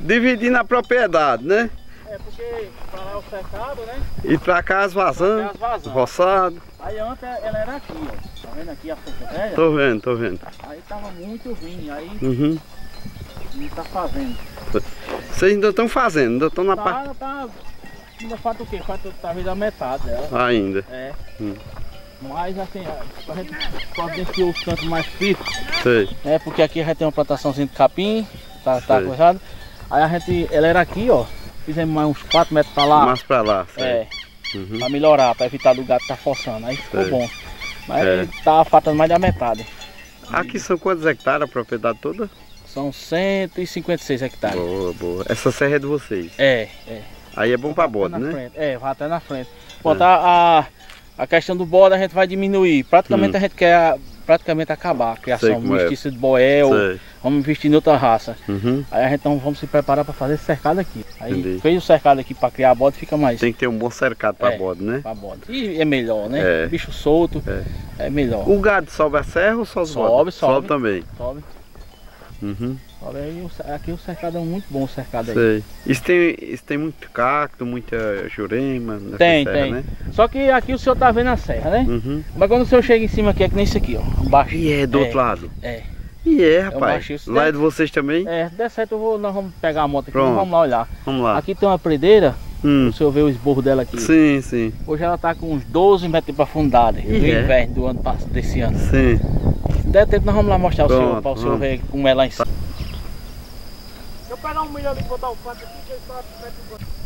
dividindo a propriedade, né? É porque pra lá é o cercado, né? E pra cá as vazantes, roçado. Aí antes ela era aqui, ó. Tá vendo aqui a fonte velha? Tô vendo. Aí tava muito ruim, aí Uhum. não tá fazendo. Vocês ainda estão fazendo, ainda estão na parte... Ainda falta o quê? Falta talvez a metade dela. Ainda. É. Mas assim, a gente providenciou os cantos mais fixos. Sei. É, porque aqui a gente tem uma plantaçãozinha de capim, tá coisado. Aí a gente, ela era aqui, ó. Fizemos mais uns 4 metros pra lá. Mais pra lá, sei. É. Pra melhorar, pra evitar do gato tá forçando. Aí ficou Sei. bom. Mas tá faltando mais da metade. Aqui são quantos hectares a propriedade toda? São 156 hectares. Boa, boa. Essa serra é de vocês? É. Aí é bom pra bode, né? Frente. É, vai até na frente. Pronto, a questão do bode a gente vai diminuir. Praticamente a gente quer acabar a criação mestiça de boel. Vamos investir em outra raça. Aí a gente então vamos se preparar para fazer esse cercado aqui. Aí fez o cercado aqui para criar bode, fica mais. Tem que ter um bom cercado para bode, né? Para bode. E é melhor, né? Bicho solto é melhor. O gado sobe a serra ou só os bodes? Sobe também. Sobe. Olha aí, aqui o cercado é muito bom, o cercado aí. Sei. Isso tem muito cacto, muita jurema nessa serra, né? Só que aqui o senhor tá vendo a serra, né? Mas quando o senhor chega em cima aqui, é que nem isso aqui, ó. Baixo. E é do outro lado? É. E rapaz. Lá é de vocês também? É, der certo nós vamos pegar a moto aqui e vamos lá olhar. Vamos lá. Aqui tem uma predeira, o senhor vê o esborro dela aqui. Sim. Hoje ela tá com uns 12 metros de profundidade, do inverno do ano passado, desse ano. Sim. Se der tempo nós vamos lá mostrar o senhor, para o senhor ver como é lá em cima. Deixa eu pegar um milhão ali e botar o pato aqui, que ele tá perto do...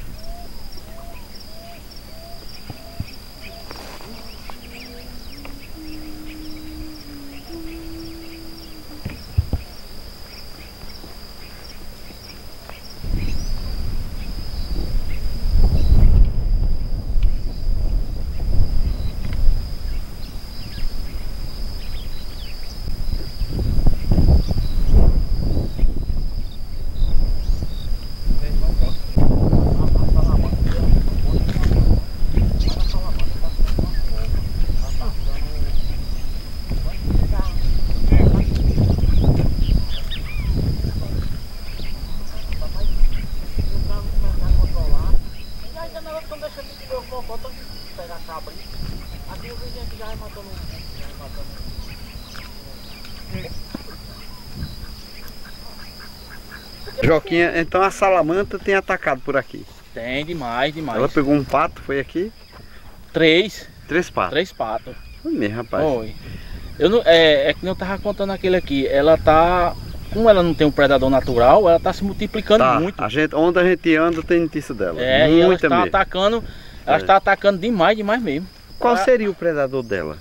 Joquinha, então a salamanta tem atacado por aqui? Tem, demais. Ela pegou um pato, foi aqui? 3 patos? 3 patos. Foi mesmo, rapaz. Foi. É que eu tava contando aquele aqui, ela tá... Como ela não tem um predador natural, ela tá se multiplicando muito. Onde a gente anda tem notícia dela. É, e ela está atacando, está atacando demais mesmo. Qual seria o predador dela?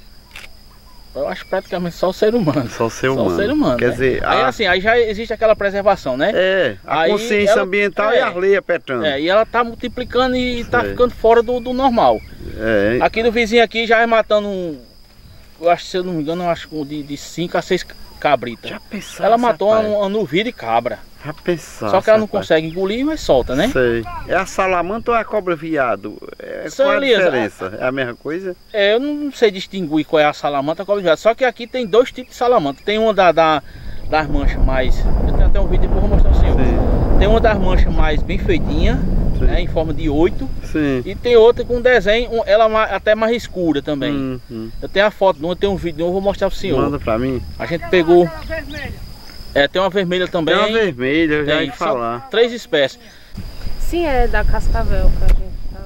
Eu acho praticamente só o ser humano. Só o ser humano. Quer dizer, aí assim, aí já existe aquela preservação, né? A consciência ambiental e as leis apertando. E ela tá multiplicando e está ficando fora do normal. Aqui do vizinho aqui já é matando eu acho, se eu não me engano, eu acho de 5 a 6 cabritas. Já pensasse, ela matou uma novilha de cabra. Já pensasse, só que ela não consegue engolir, mas solta, né? Sei. É a salamanta ou é a cobra viado? Qual é a diferença? É a mesma coisa? Eu não sei distinguir qual é a salamanta e a cobra viado. Só que aqui tem 2 tipos de salamanta. Tem uma das manchas mais... Eu tenho até um vídeo, depois eu vou mostrar ao senhor. Sim. Tem uma das manchas mais bem feitinha, né, em forma de 8. Sim. E tem outra com desenho, ela até mais escura também. Eu tenho a foto de uma, tem um vídeo de uma, eu vou mostrar pro senhor. Manda pra mim. A gente pegou... tem uma vermelha também. Tem uma vermelha, eu já ia falar. 3 espécies. Sim, é da cascavel que a gente tava.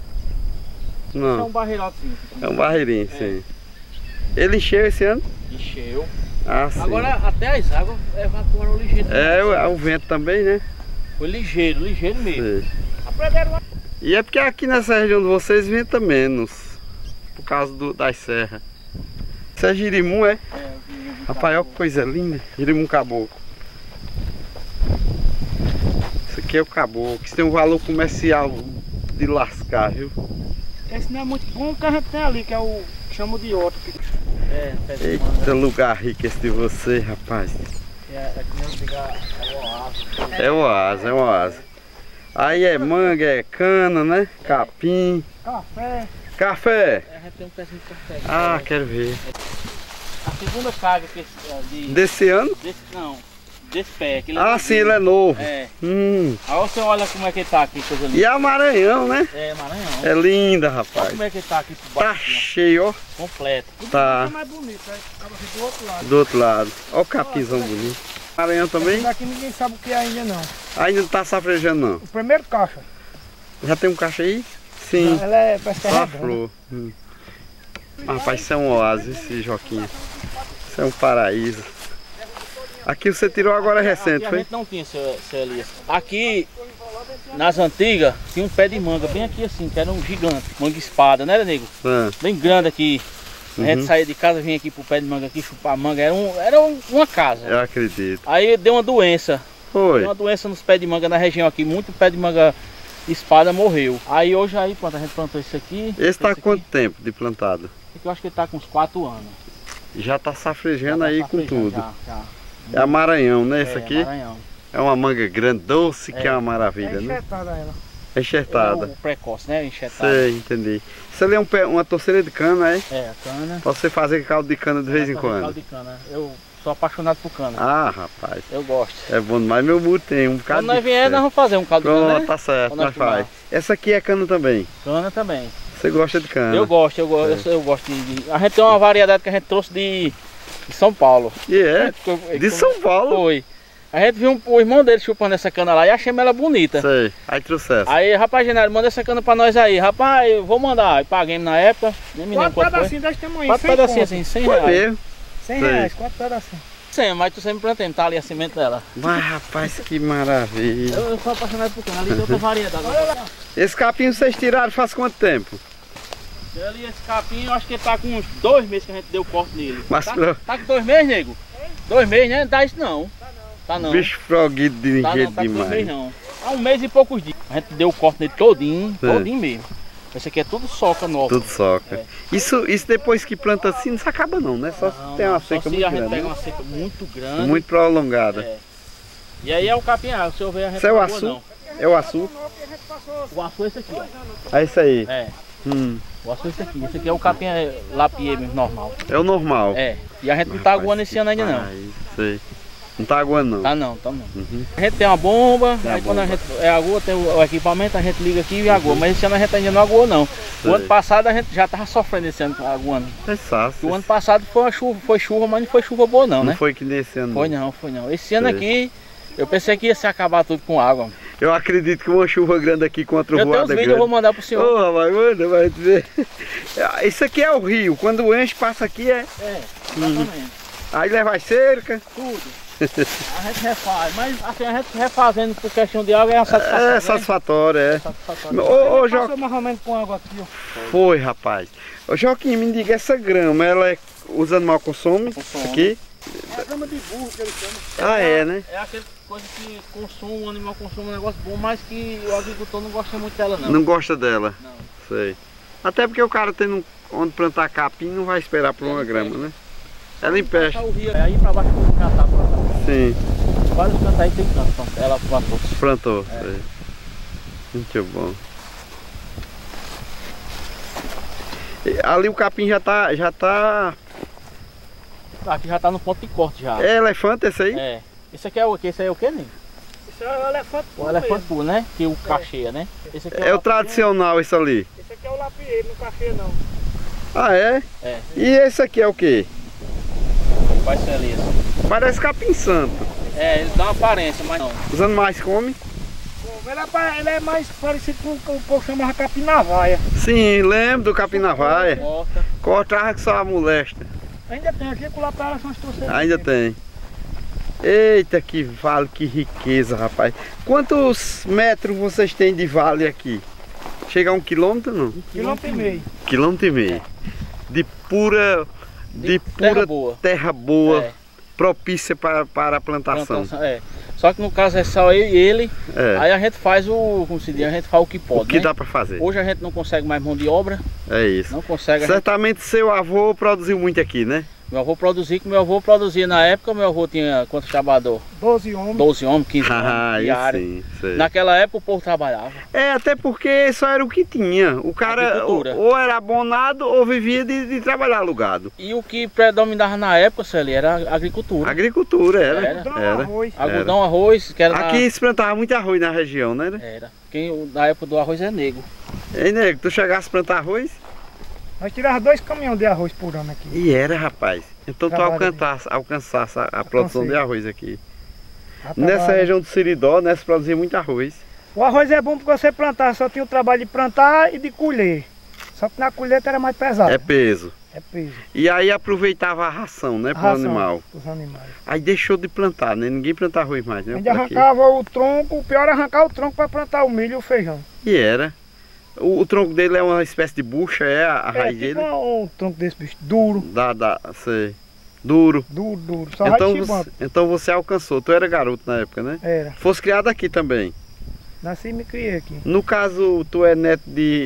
Não. É um barreirotinho. É um barreirinho, sim. Ele encheu esse ano? Encheu. Sim. Agora até as águas evapoaram ligeiro. O vento também, né? Foi ligeiro mesmo. E é porque aqui nessa região de vocês venta menos. Por causa das serras. Isso é girimum, é? Rapaz, olha que coisa linda. Girimum caboclo. Isso aqui é o caboclo. Isso tem um valor comercial de lascar, viu? Esse não é muito bom, que a gente tem ali, que é o que chama de outro. Eita, lugar rico esse de vocês, rapaz. É o oásis. Aí é manga, é cana, né? Capim. Café. A gente tem um pezinho de café. Quero ver. A segunda carga desse ano? desse pé. Aquele sim, ele é novo. É. Hum. Aí você olha como é que ele tá aqui, coisa linda. E a Maranhão, né? É, Maranhão. É linda, Olha rapaz. como é que ele tá aqui por Tá baixo. cheio, ó. Completo. Tá. É mais bonito, né? Acaba aqui do outro lado. Do outro lado. Ó o capizão bonito. Maranhão também? Esse daqui ninguém sabe o que é ainda não. Ainda não tá safrejando, não. O primeiro caixa. Já tem um caixa aí? Sim. Ela é parece que é Só a redonda. flor. Rapaz, isso é um oásis, esse Joquinha. Isso é um paraíso. Aqui você tirou agora recente, Aqui a foi? gente não tinha, seu Elias. Aqui, nas antigas, tinha um pé de manga bem aqui assim, que era um gigante. Manga espada, né, nego? Ah, Bem grande aqui. A gente saía de casa, vinha aqui pro pé de manga aqui, chupar manga. Era uma casa. eu acredito. Aí deu uma doença. Foi. Deu uma doença nos pés de manga na região aqui. Muito pé de manga espada morreu. Aí hoje aí, pronto, a gente plantou isso aqui. Esse tá aqui. quanto tempo de plantado? Esse aqui eu acho que ele tá com uns 4 anos. Já tá safrejando Já tá aí com safrejando, tudo. Já. É a Maranhão, né? Esse aqui Maranhão. é uma manga grande, doce, que é uma É maravilha, né? enxertada ela. É enxertada. É o precoce, né? Enxertado. Sei, entendi. Isso ali é uma torceira de cana, é? É, a cana. Pra você fazer caldo de cana de vez em Caldo quando. de cana. Eu sou apaixonado por cana. Ah, rapaz. Eu gosto. É bom demais. Meu muro tem um bocado Quando nós de vier, cana. nós vamos fazer um caldo de cana, Pronto, né? tá certo, Quando nós nós faz. Essa aqui é cana também. Cana também. Você gosta de cana? Eu gosto, eu gosto de... A gente tem uma variedade que a gente trouxe de São Paulo. E é? De São Paulo? Foi. A gente viu o irmão dele chupando essa cana lá e achei ela bonita. Sei. Aí trouxesse. Aí, rapaz, Genaro, manda essa cana pra nós aí. Rapaz, eu vou mandar. Aí paguei na época, nem me lembro 4 quanto foi. pedacinhos desse tamanho, 4 100 pedacinhos conto. assim, 100 Foi reais. mesmo. 100 Sei. reais, 4 pedacinhos. 100, mas tu sempre plantei, tá ali a semente dela. Mas rapaz, que maravilha. Eu sou apaixonado por cana, ali tem outra variedade. Esse capim vocês tiraram faz quanto tempo? Ali esse capim, eu acho que ele tá com uns 2 meses que a gente deu corte nele. Mas Tá com 2 meses, nego? 2 meses, né? Não dá isso não. Tá não. Bicho froguido de Tá jeito não, tá com 2 demais. meses não. Há 1 mês e poucos dias. A gente deu o corte nele todinho, É. todinho mesmo. Esse aqui é tudo soca nova. Tudo soca. É. Isso depois que planta assim não se acaba não, né? Só se tem uma seca só muito se a gente grande. pega Né? uma seca muito grande. Muito prolongada. É. E aí é o capim, se eu ver a gente Isso é o não açu? não. É o açu? O açu é esse aqui, ó. É isso aí. É. Hum. O açu é esse aqui. Esse aqui é o capim lapie mesmo, normal. É o normal. É. E a gente não tá aguando esse ano ainda não. Aí, sei. Não tá aguando não. Tá não, tá não. Uhum. A gente tem uma bomba, Tem a aí quando a bomba. gente agua, tem o equipamento, a gente liga aqui e agua. Mas esse ano a gente ainda não aguou não. Sei. O ano passado a gente já tava sofrendo esse ano aguando. É fácil. O ano passado foi chuva, mas não foi chuva boa não, Não né? foi que nesse ano. Foi não. Esse ano Sei. aqui, eu pensei que ia se acabar tudo com água. Eu acredito que uma chuva grande aqui contra o Eu tenho voada os vídeos, grande. eu vou mandar pro senhor. Ô, rapaz, manda, vai dizer. Isso aqui é o rio. Quando enche, passa aqui, é. É, exatamente. Aí leva as cerca. Tudo. A gente refaz, mas assim, a gente refazendo por questão de água é uma satisfação. É né? satisfatório, é. Satisfatório. Ô, Passou Joaquim. mais ou menos com água aqui, ó. Foi, rapaz. Ô, Joaquim, me diga, essa grama, ela é os animais consomem? Consome. Isso aqui? É a grama de burro que eles chamam. Ah, é, né? É aquela coisa que consome, o animal consome um negócio bom, mas que o agricultor não gosta muito dela não. Não gosta dela? Não. Sei. Até porque o cara tendo onde plantar capim não vai esperar por uma grama, né? Ela empeste. Passar o rio aí pra baixo do catar, Sim, vários cantos aí tem canto, pronto. Ela plantou. plantou. Sei. Muito bom. E ali o capim já tá... Aqui já tá no ponto de corte já. É elefante esse aí? É. Esse aqui é o que? Esse aí é o que, né? Isso é o elefante O puro elefante mesmo. puro, né? Que o cacheia, né? Esse aqui É o tradicional isso ali. Esse aqui é o lapieiro, não cachê não. Ah, é? É, E esse aqui é o quê? vai ser ali. Parece capim santo. É, ele dá uma aparência, mas não. Os animais comem? Bom, ele é mais parecido com o que o povo chamava capim na vaia. Sim, lembro do capim na vaia. Corta. Cortava que só a molesta. Ainda tem aqui, com lá para são as torceiras. Ainda tem. Eita, que vale, que riqueza, rapaz. Quantos metros vocês têm de vale aqui? Chega a 1 quilômetro, não? Quilômetro e meio. Quilômetro e meio. De pura terra boa. terra boa, É. propícia para a plantação. É. Só que no caso é só eu e ele. É. Aí a gente faz como se diz, a gente faz o que pode, O que né? dá para fazer? Hoje a gente não consegue mais mão de obra, É isso. não consegue. A gente Certamente seu avô produziu muito aqui, né? Meu avô produzia na época, meu avô tinha quantos trabalhadores? 12 homens. 12 homens, 15 Ah, homens diário. sim, sei. Naquela época o povo trabalhava. É, até porque só era o que tinha. O cara ou era abonado ou vivia de trabalhar alugado. E o que predominava na época, Celi, era a agricultura. Agricultura, era. Arroz. Algodão, arroz, que era Aqui se plantava muito arroz na região, né? Era. Na época do arroz é negro. Ei, nego, tu chegasse a plantar arroz? Nós tirávamos 2 caminhões de arroz por ano aqui. E era, rapaz. Então tu alcançasse a produção de arroz aqui. Nessa região do Seridó, né, se produzia muito arroz. O arroz é bom porque você plantar, só tinha o trabalho de plantar e de colher. Só que na colheita era mais pesado. É peso. É peso. E aí aproveitava a ração, né, para o animal. Os animais. Aí deixou de plantar, né? Ninguém planta arroz mais, né? A gente arrancava o tronco, o pior era arrancar o tronco para plantar o milho e o feijão. E era. O tronco dele é uma espécie de bucha, é a raiz dele? É um tronco desse bicho, duro. Sei. Duro. Duro. Só então você alcançou. Tu era garoto na época, né? Era. Fosse criado aqui também? Nasci e me criei aqui. No caso, tu é neto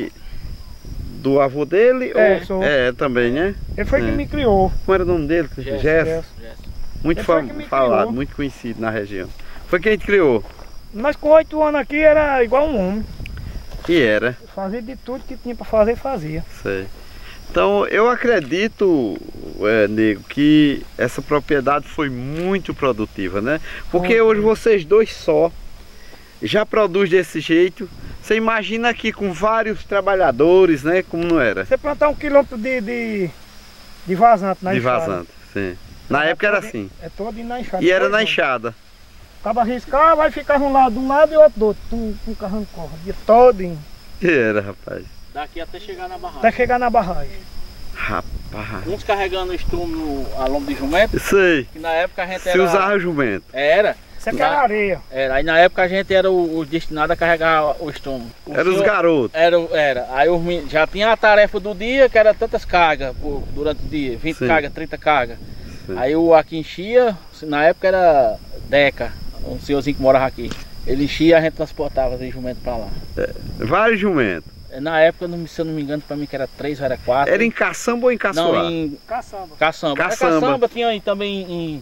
do avô dele? Sou. É, também, né? Ele foi que me criou. Como era o nome dele? Gesso. Muito falado, muito conhecido na região. Foi quem te criou? Nós com 8 anos aqui era igual um homem. E era. Fazia de tudo que tinha para fazer, fazia. Sei. Então eu acredito, nego, que essa propriedade foi muito produtiva, né? Porque hoje vocês dois só já produzem desse jeito. Você imagina aqui com vários trabalhadores, né? Como não era? Você plantar 1 quilômetro de vazante na enxada. De vazante, sim. Na época era assim. É todo na enxada. E era na enxada. Acaba arriscar, vai ficar um lado de um lado e outro do outro. Com o carro corre o dia todo. Que era, rapaz. Daqui até chegar na barragem. Até chegar na barragem. Rapaz. Uns carregando o estrume a lombo de jumento. Sei. Que na época a gente Se usava jumento. Era. Isso aqui era areia. Aí na época a gente era o destinado a carregar o estrume. Era os garotos. Era. Aí os meninos já tinha a tarefa do dia, que era tantas cargas durante o dia. 20 cargas, 30 cargas. Aí o aqui enchia, na época era Deca, um senhorzinho que morava aqui. Ele enchia e a gente transportava de jumento pra lá. Vários jumentos. Na época, se eu não me engano, pra mim que era 3 ou era 4. Era em caçamba ou em caçoar? Não, em caçamba. Caçamba tinha também em...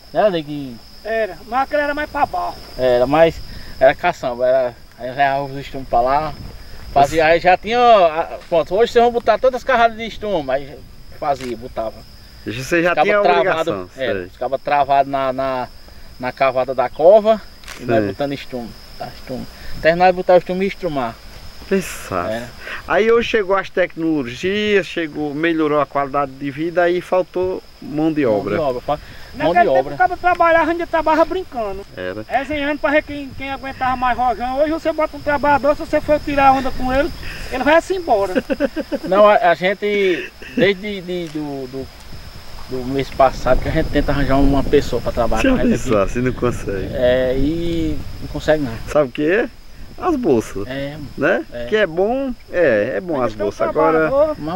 Era, mas aquela era mais pra baixo. Era caçamba, aí levava os estrumes pra lá. Fazia, aí já tinha... Pronto, hoje vocês vão botar todas as carradas de estrume, aí botava. Você já tinha a obrigação. Ficava travado na cavada da cova e nós botando estrume. Terminava de botar o estrume e estrumar. Pensar. Aí hoje chegou as tecnologias, melhorou a qualidade de vida, aí faltou mão de obra. Naquele tempo o cara trabalhava, a gente trabalhava brincando. Era. Desenhando para ver quem aguentava mais rojão. Hoje você bota um trabalhador, se você for tirar onda com ele, ele vai assim embora. Não, a gente, desde do mês passado, que a gente tenta arranjar uma pessoa para trabalhar. Assim não consegue. E não consegue não. Sabe o que é? As bolsas, né? Que é bom as bolsas. Agora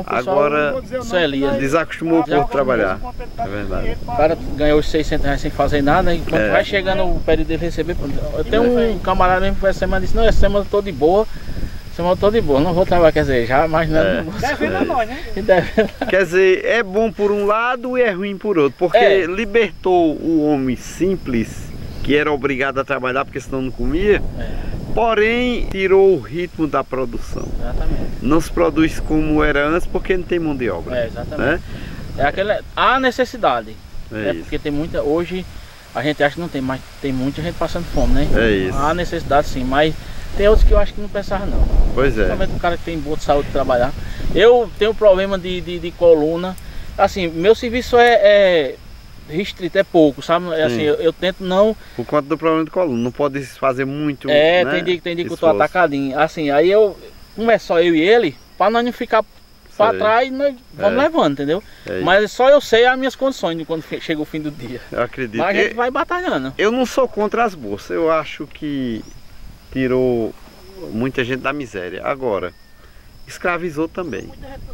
desacostumou o povo a trabalhar. É verdade. O cara ganhou os 600 reais sem fazer nada, e quando vai chegando o período de receber, eu tenho um camarada mesmo que essa semana disse, não, essa semana eu tô de boa. Não vou trabalhar, quer dizer, já, mas não vou. Devendo a nós, né? Quer dizer, é bom por um lado e é ruim por outro, porque libertou o homem simples, que era obrigado a trabalhar porque senão não comia. Porém, tirou o ritmo da produção. Exatamente. Não se produz como era antes porque não tem mão de obra. Exatamente. Né? Há necessidade. Porque tem muita. Hoje a gente acha que não tem, mas tem muita gente passando fome, né? Há necessidade sim, mas tem outros que eu acho que não precisava não. Pois é. Principalmente o cara que tem boa saúde de trabalhar. Eu tenho problema de coluna. Assim, meu serviço é restrito, é pouco, sabe? Assim, eu tento não... Por conta do problema de coluna, não pode fazer muito, né? tem dia que eu tô atacadinho. Assim, aí como é só eu e ele, para nós não ficar para trás, nós vamos levando, entendeu? Mas só eu sei as minhas condições de quando chega o fim do dia. Eu acredito. Mas a gente vai batalhando. Eu não sou contra as bolsas, eu acho que tirou muita gente da miséria. Agora, escravizou também.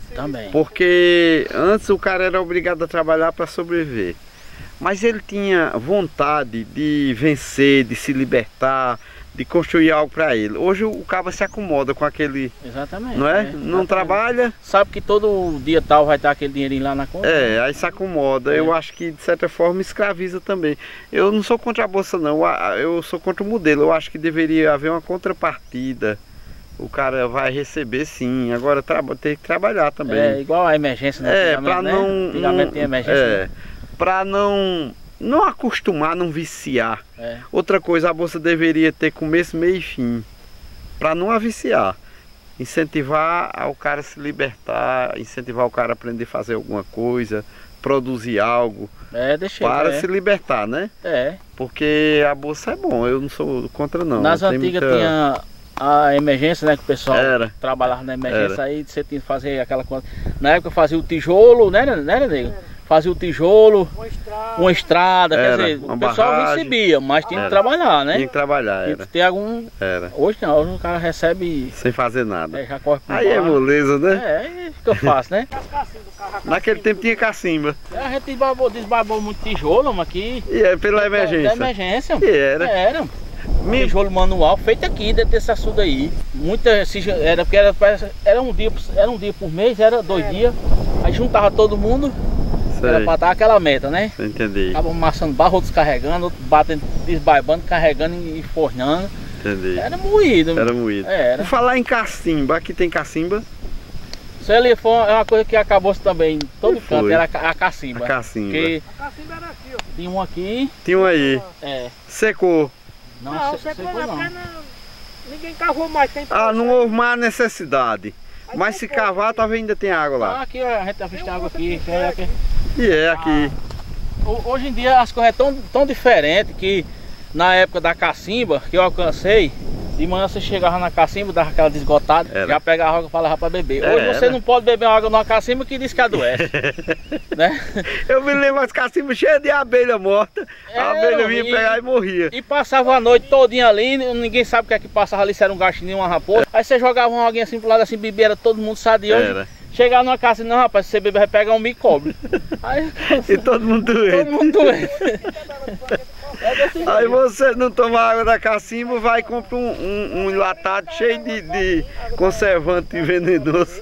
Porque antes o cara era obrigado a trabalhar para sobreviver. Mas ele tinha vontade de vencer, de se libertar, de construir algo para ele. Hoje o cabo se acomoda com aquele... Exatamente. Não é? Exatamente. Não trabalha. Sabe que todo dia tal vai estar aquele dinheirinho lá na conta. Aí se acomoda. Eu acho que de certa forma escraviza também. Eu não sou contra a bolsa não, eu sou contra o modelo. Eu acho que deveria haver uma contrapartida. O cara vai receber sim, agora tem que trabalhar também. É igual a emergência, né? Para não... Antigamente tem emergência. Para não acostumar, não viciar. É. Outra coisa, a bolsa deveria ter começo, meio e fim, para não a viciar. Incentivar o cara a se libertar, incentivar o cara a aprender a fazer alguma coisa, produzir algo, para se libertar, né? Porque a bolsa é bom, eu não sou contra não. Nas antigas tinha a emergência, né? Que o pessoal trabalhava na emergência, aí você tinha que fazer aquela coisa. Na época fazia o tijolo, né, nego? Fazia o tijolo, uma estrada, quer dizer, o pessoal recebia, mas tinha que trabalhar, né? Tinha que trabalhar, tinha que ter algum... Hoje não, hoje o cara recebe... sem fazer nada. Já corre pro aí é moleza, né? Aí fica fácil, né? Naquele tempo tinha cacimba. A gente desbarbou muito tijolo, mas aqui... E pela emergência. Da emergência. E era. Tijolo manual feito aqui dentro desse açude aí. Porque era um dia por mês, era 2 dias. Aí juntava todo mundo. Era pra dar aquela meta, né? Entendi. Tava amassando barro, outros carregando, outros batendo, desbaibando, carregando e fornando. Entendi. Era moído. Era moído. Por falar em cacimba, aqui tem cacimba? Isso ali foi uma coisa que acabou-se também em todo canto, era a cacimba. A cacimba. A cacimba era aqui, ó. Tinha um aqui. Tinha um aí. Secou. Não, secou não. Ninguém cavou mais. Não houve mais necessidade. Mas se cavar, talvez ainda tem água lá. Aqui a gente avista água aqui. Aqui. Hoje em dia as coisas estão tão diferentes que na época da cacimba, que eu alcancei, de manhã você chegava na cacimba, dava aquela desgotada, já pegava água e falava para beber. Hoje você não pode beber água numa cacimba que diz que adoece. Né? Eu me lembro as cacimbas cheias de abelha morta, a abelha vinha pegar e morria. E passava a noite todinha ali, ninguém sabe o que é que passava ali, se era um gatinho, uma raposa. Aí você jogava alguém assim pro lado assim, bebia, todo mundo sadia. Chegava numa casa e não, rapaz, se você beber vai pegar um micóbio. Aí, e todo mundo doente. Todo mundo doente. Aí você não toma água da cacimba, vai e compra um enlatado cheio de conservante venenoso.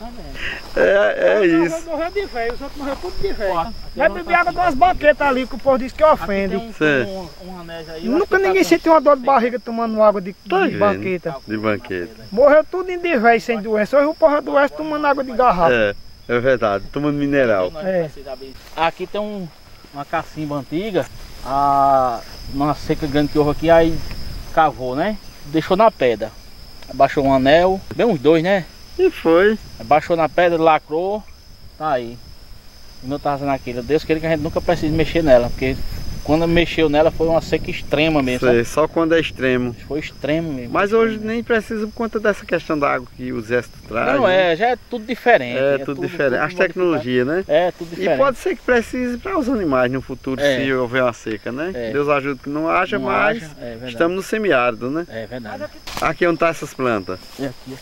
É isso. Morreu de velho, os outros morreram tudo de velho. Vai beber água de umas baquetas ali, que o povo diz que ofende. Nunca ninguém sentiu uma dor de barriga tomando água de banqueta. De banqueta. Morreu tudo de velho, sem doença. Hoje o povo adoece tomando água de garrafa. É verdade, tomando mineral. Aqui tem uma cacimba antiga, numa seca grande que houve aqui, aí cavou, né? Deixou na pedra. Baixou um anel, bem uns 2, né? E foi. Baixou na pedra, lacrou, tá aí. E não tava fazendo aquilo. Deus queira que a gente nunca precise mexer nela, porque quando mexeu nela foi uma seca extrema mesmo. Só quando é extremo. Foi extremo mesmo. Mas hoje nem precisa por conta dessa questão da água que o exército traz. Não, já é tudo diferente. Tudo diferente. As tecnologias, né? Tudo diferente. E pode ser que precise para os animais no futuro, se houver uma seca, né? Deus ajuda que não haja, mas estamos no semiárido, né? É verdade. Aqui onde tá essas plantas? Aqui.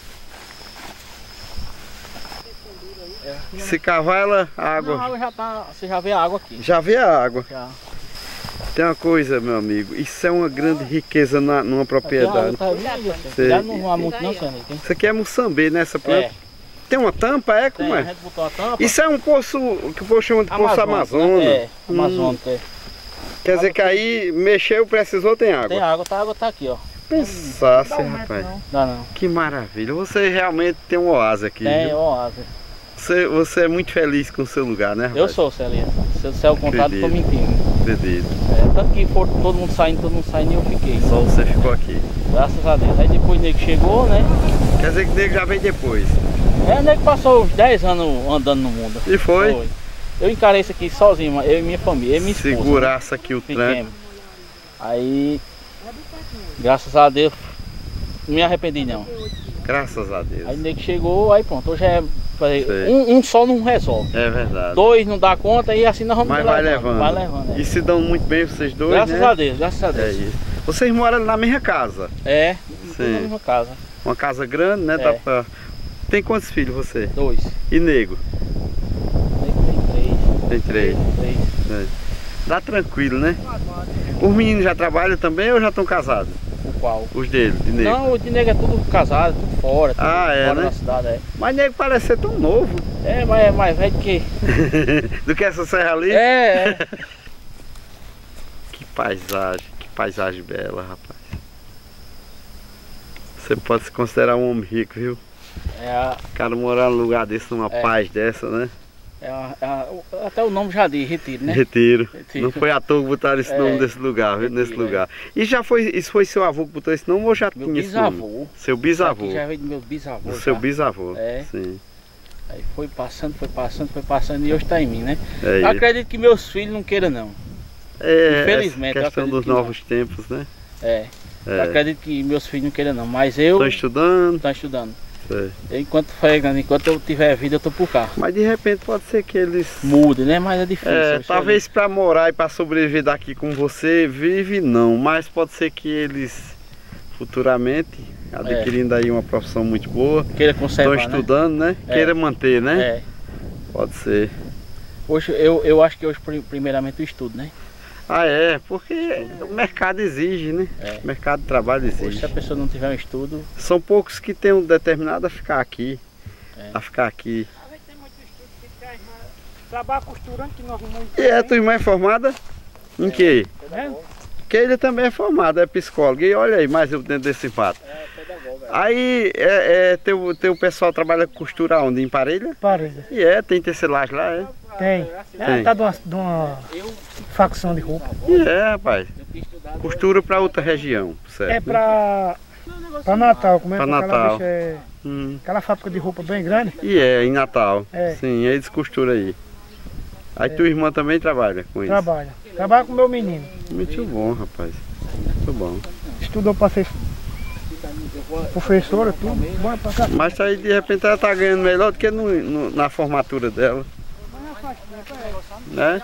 Se cavar ela, a água... Não, a água já tá... Você já vê a água aqui. Já vê a água? Já. Tem uma coisa, meu amigo, isso é uma grande riqueza numa propriedade. Isso aqui é Moçambique, né, essa planta? Tem uma tampa, como é? A gente botou uma tampa. Isso é um poço, que o povo chama de poço amazônico. Amazônico, Quer dizer que aí mexeu, precisou, tem água? Tem água, a água tá aqui, ó. Pensasse, rapaz. Dá não. Que maravilha. Você realmente tem um oásis aqui. Tem, oásis. Você é muito feliz com o seu lugar, né, rapaz? Eu sou, Celinha. Se eu disser o contrário, eu tô mentindo. Acredito. Tanto que for todo mundo saindo e eu fiquei. Só você ficou aqui. Graças a Deus. Aí depois o nego chegou, né? Quer dizer que o nego já veio depois? O nego passou uns 10 anos andando no mundo. E foi? Eu encarei isso aqui sozinho, eu e minha família, eu e minha esposa. Segurasse aqui o tranco. Aí, graças a Deus, não me arrependi não. Graças a Deus. Aí o nego chegou, aí pronto, hoje é... Um só não resolve. É verdade. 2 não dá conta e assim nós vamos levando. Vai levando. E se dão muito bem vocês dois, graças a Deus, graças a Deus. É isso. Vocês moram na mesma casa? Na mesma casa. Uma casa grande, né? Dá pra... Tem quantos filhos você? 2. E nego? Nego tem 3. Tem 3. Dá tranquilo, né? Os meninos já trabalham também ou já estão casados? Qual? Os dele, de nego. Não, o de nego é tudo casado, tudo fora, tudo fora né? da cidade, é. Mas nego parece ser tão novo. É, mas é mais velho que... do que essa serra ali? É. Que paisagem bela, rapaz. Você pode se considerar um homem rico, viu? O cara morar num lugar desse, numa paz dessa, né? Até o nome já diz, Retiro, né? Retiro. Não foi à toa que botaram esse nome desse lugar, viu? Nesse lugar. E já foi, isso foi seu avô que botou esse nome ou já meu tinha bisavô. esse nome? Seu bisavô. Aqui já veio do meu bisavô. Do seu bisavô. É. Sim. Aí foi passando e hoje está em mim, né? É, eu acredito que meus filhos não queiram não. Infelizmente. A questão dos novos tempos, né? Eu acredito que meus filhos não queiram não, mas eu... Estão estudando? Estão estudando. É. Enquanto eu tiver vida, eu tô por cá. Mas de repente pode ser que eles... Mudem, né? Mas é difícil. Talvez para morar e para sobreviver daqui com você, vive não. Mas pode ser que eles futuramente, adquirindo aí uma profissão muito boa, queira conservar, estão estudando, né? Queira manter, né? Pode ser. Hoje, eu acho que hoje primeiramente o estudo, né? Porque o mercado exige, né? O mercado de trabalho exige. Hoje, se a pessoa não tiver um estudo... São poucos que têm determinado a ficar aqui. A ficar aqui. Tem muito estudo que a irmã trabalha costurando, que nós arrumamos. E tua irmã é formada? Em quê? Porque ele também é formado, é psicólogo. E olha aí, mais eu dentro desse fato. Pedagogo. Aí, teu pessoal trabalha com costura onde? Em Parelha? Parelha. E tem tecelagem lá, é? Tem. Tá de uma facção de roupa. Rapaz. Costura para outra região, certo? É para Natal, como é pra que Natal. Aquela fábrica de roupa bem grande. Em Natal. Sim, eles costuram aí. Aí tua irmã também trabalha com isso? Trabalha com meu menino. Muito bom, rapaz. Muito bom. Estudou para ser professora, tudo. Bom pra cá. Mas aí de repente ela tá ganhando melhor do que na formatura dela. Né?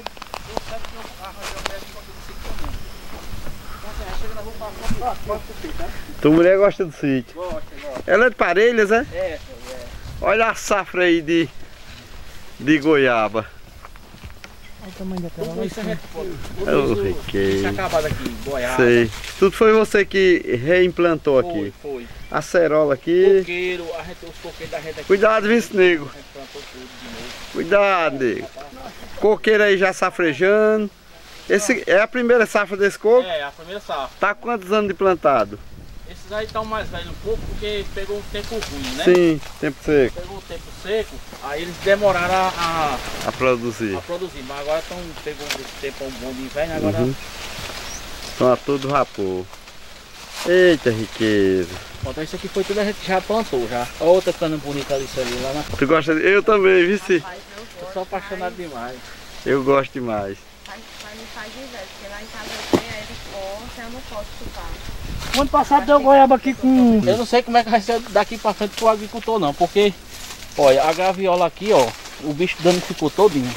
Tua mulher gosta do sítio? Ela é de Parelhas, é? Olha a safra aí de goiaba. Olha o tamanho daquela lá. Tudo isso a gente pode. Isso acabado aqui, goiaba. Sei. Tudo foi você que reimplantou aqui. Foi. A cerola aqui. Coqueiro, os coqueiros da gente aqui. Cuidado, vice nego. A gente plantou tudo de novo. Cuidado, nego. Coqueiro aí já safrejando. Esse é a primeira safra desse coco? É, a primeira safra. Tá quantos anos de plantado? Esses aí estão mais velhos um pouco porque pegou um tempo ruim, né? Sim, tempo seco. Pegou o tempo seco, aí eles demoraram a produzir. Mas agora pegou esse tempo bom de inverno, agora... Estão a todo vapor. Eita riqueza. Então isso aqui foi tudo a gente já plantou já. Olha outra cana bonita ali, isso ali lá na... Tu gosta de... Eu também, vice. Eu sou apaixonado demais. Eu gosto demais. Me faz inveja, porque lá em casa eu tenho ele forte, eu não posso chupar. O ano passado deu goiaba aqui com... Eu não sei como é que vai ser daqui pra frente pro agricultor não, porque... Olha, a graviola aqui, ó, o bicho danificou todinho.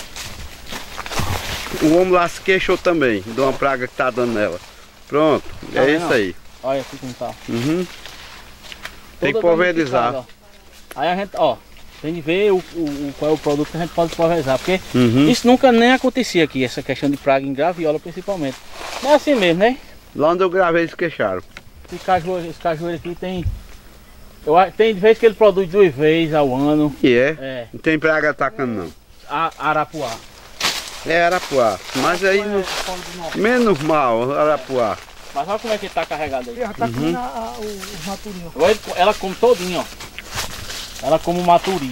O homem lá se queixou também de uma praga que tá dando nela. Pronto, é isso aí. Olha aqui como tá. Tem que pulverizar. Aí a gente, ó, tem que ver qual é o produto que a gente pode pulverizar, porque isso nunca nem acontecia aqui, essa questão de praga em graviola principalmente. Não é assim mesmo, né? Lá onde eu gravei eles queixaram. Esse cajueiro aqui tem... Tem vez que ele produz 2 vezes ao ano. Não tem praga atacando não. Arapuá. É Arapuá, mas aí menos mal, Arapuá. Mas olha como é que ele tá carregado aí. Já tá comendo os maturinhos. Ela come todinho, ó. Ela come o maturi.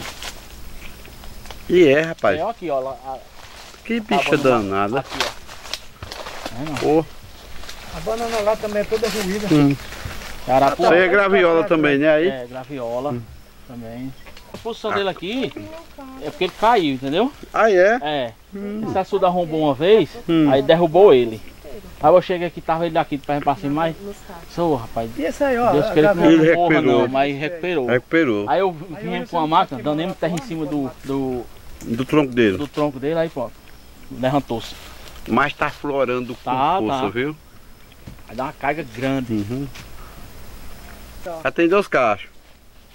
Rapaz. É aqui, ó. Que bicha danada. Aqui, ó. A banana lá também é toda ruída. Arapuá. Isso aí é graviola também, né? Aí? É, graviola também. A posição dele aqui é porque ele caiu, entendeu? Esse açude arrombou uma vez, aí derrubou ele. Aí eu cheguei aqui, tava ele aqui pra cima, mas... rapaz, e esse aí, ó, Deus queria que ele não morra recuperou. não, mas recuperou. Aí eu vim com a máquina, dando nem terra em cima do tronco dele. Do tronco dele, aí pronto, levantou-se. Mas tá florando com força, viu? Vai dar uma carga grande. Já tem 2 cachos.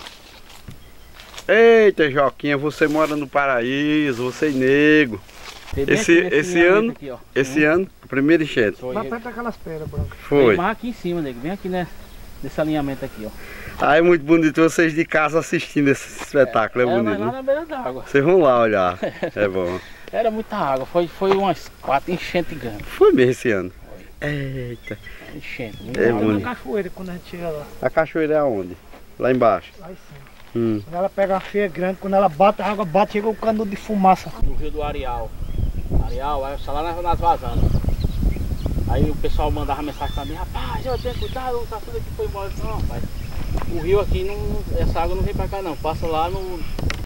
Eita, Joquinha, você mora no paraíso, você é nego. Esse ano, aqui, ó. esse ano, a primeira enchente. Foi. Lá perto daquelas pedras brancas. Foi. Mas aqui em cima, nego. Vem aqui, né? Nesse alinhamento aqui, ó. Ah, é muito bonito vocês de casa assistindo esse espetáculo, é bonito. Lá Né? na beira d'água. Vocês vão lá olhar, é bom. Era muita água, foi umas 4 enchentes grandes. Foi mesmo esse ano. Eita. Enchente. É Lá bonito. na cachoeira quando a gente chega lá. A cachoeira é aonde? Lá embaixo. Lá em cima. Hum. Quando ela pega uma cheia grande, quando ela bate, a água bate, chega um canudo de fumaça. No rio do Areal. Areal, aí só lá nas vazanas. Aí o pessoal mandava mensagem pra mim, rapaz, eu tenho cuidado, tá tudo aqui foi embora. Não, rapaz. O rio aqui, essa água não vem pra cá não. Passa lá no